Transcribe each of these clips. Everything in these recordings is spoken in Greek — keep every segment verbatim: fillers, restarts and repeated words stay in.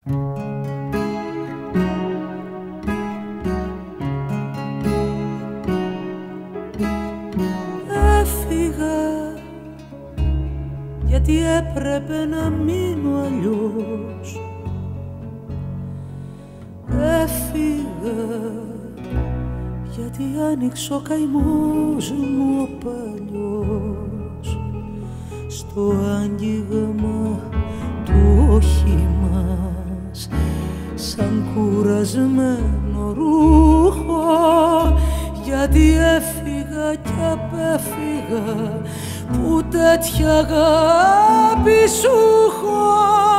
Έφυγα γιατί έπρεπε να μείνω αλλιώς. Έφυγα γιατί άνοιξε ο καημός μου ο παλιός. Στο άγγιγμα του όχημας σαν κουρασμένο ρούχο, γιατί έφυγα κι απέφυγα που τέτοια αγάπη σου έχω.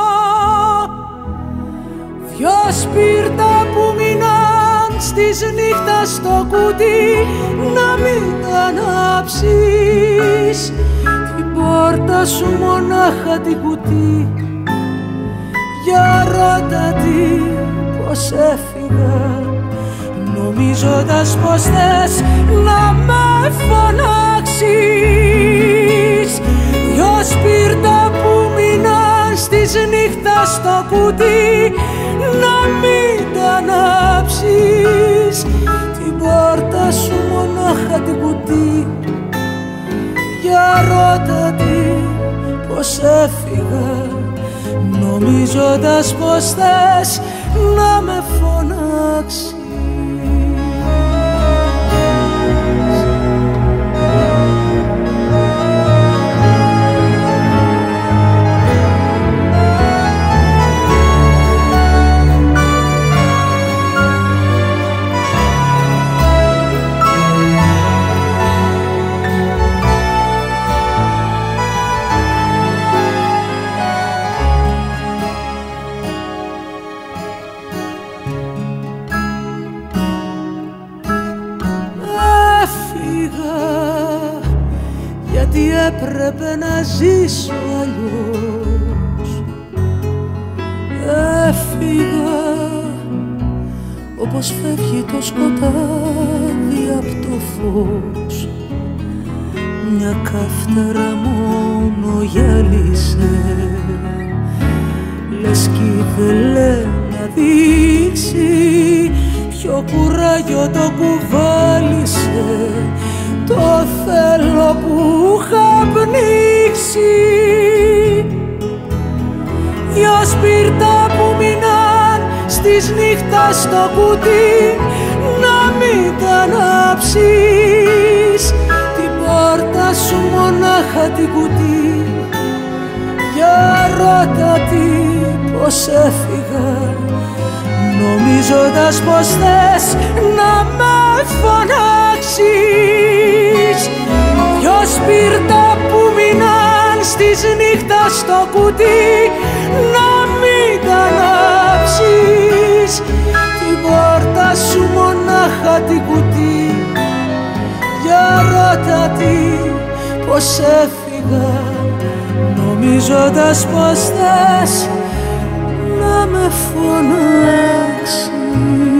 Δυο σπίρτα που μείναν στις νύχτας στο κουτί, να μην τα ανάψεις. Την πόρτα σου μονάχα την κουτί, για ρώτα τι πως έφυγα, νομίζοντας πως θες να με φωνάξεις. Δυο σπίρτα που μείναν στις νύχτας στο κουτί, να μην τα ανάψεις. Την πόρτα σου μονάχα την κουτί, για ρώτα τι πως έφυγα, νομίζοντας πως θες να με φωνάξεις. Γιατί έπρεπε να ζήσω αλλιώς. Έφυγα όπως φεύγει το σκοτάδι απ' το φως. Μια καύτερα μόνο γυάλισε, λες κι ήθελε να δείξει ποιο κουράγιο το κουβάλισε το θέλω που είχα πνίξει. Δυο σπίρτα που μείναν στις νύχτας στο κουτί, να μην τα ανάψεις. Την πόρτα σου μονάχα την κουτί, για ρώτα τι πως έφυγα, νομίζοντας πως θες να με φωνάξεις. Δυο σπίρτα που μείναν στις νύχτας στο κουτί, να μην τα ανάψεις. Την πόρτα σου μονάχα την κουτί, για ρώτα τι πως έφυγα, νομίζοντας πως θες να με φωνάξεις.